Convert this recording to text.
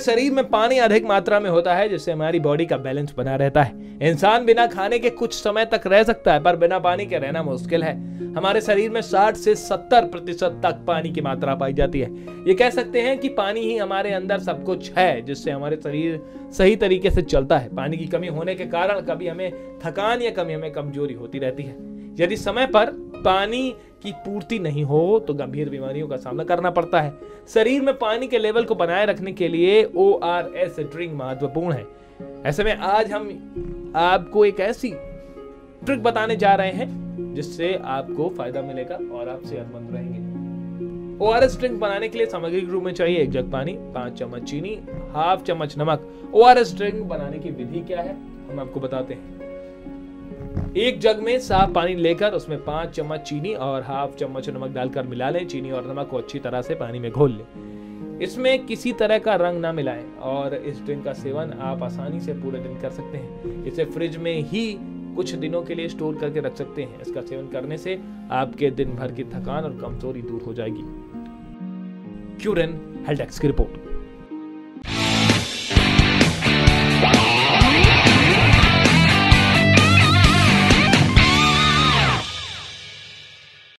शरीर में पानी अधिक मात्रा में होता है, जिससे हमारी बॉडी का बैलेंस बना रहता है। इंसान बिना खाने के कुछ समय तक रह सकता है, पर बिना पानी के रहना मुश्किल है। हमारे शरीर में 60 से 70% तक पानी की मात्रा पाई जाती है। ये कह सकते हैं कि पानी ही हमारे अंदर सब कुछ है, जिससे हमारे शरीर सही तरीके से चलता है। पानी की कमी होने के कारण कभी हमें थकान या कभी हमें कमजोरी होती रहती है। यदि समय पर पानी की पूर्ति नहीं हो तो गंभीर बीमारियों का सामना करना पड़ता है। शरीर में पानी के लेवल को बनाए रखने के लिए ORS ड्रिंक महत्वपूर्ण है। ऐसे में आज हम आपको एक ऐसी ट्रिक बताने जा रहे हैं जिससे आपको फायदा मिलेगा और आप सेहतमंद रहेंगे। ORS ड्रिंक बनाने के लिए सामग्री के रूप में चाहिए 1 जग पानी, 5 चम्मच चीनी, ½ चम्मच नमक। ORS ड्रिंक बनाने की विधि क्या है हम आपको बताते हैं। 1 जग में साफ पानी लेकर उसमें 5 चम्मच चीनी और ½ चम्मच नमक डालकर मिला लें। चीनी और नमक को अच्छी तरह से पानी में घोल लें। इसमें किसी तरह का रंग ना मिलाएं और इस ड्रिंक का सेवन आप आसानी से पूरे दिन कर सकते हैं। इसे फ्रिज में ही कुछ दिनों के लिए स्टोर करके रख सकते हैं। इसका सेवन करने से आपके दिन भर की थकान और कमजोरी दूर हो जाएगी। क्यूरेन हेल्थ एक्स की रिपोर्ट।